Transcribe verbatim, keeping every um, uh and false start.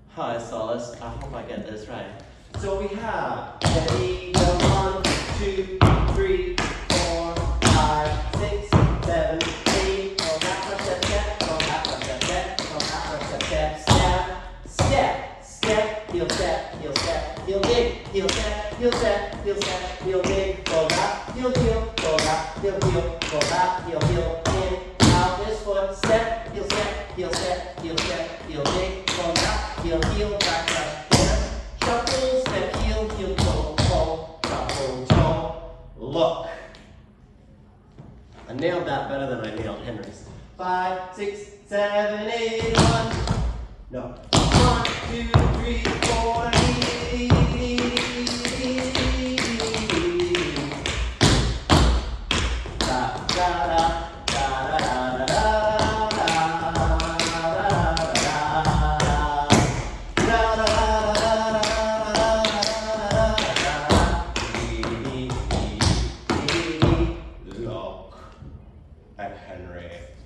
Hi, Solace. I hope I get this right. So we have ready, go one, two, three, four, five, six, seven, eight. Go back, step, step, go back, step, step, go back, step, step, step, step, step, heel step, heel step, heel dig, heel step, heel step, heel step, heel dig, go back, heel heel, go back, heel heel, go back, heel heel, in, out this foot, step, heel step, heel step, heel step, heel dig, go back, heel heel, back up, here, shuffle, step, heel, heel, toe, toe, shuffle, toe, look. I nailed that better than I nailed Henry's. Five, six, seven, eight, one. No. One, two, three, four, eight. Da da da da da da da da. Look at Henry.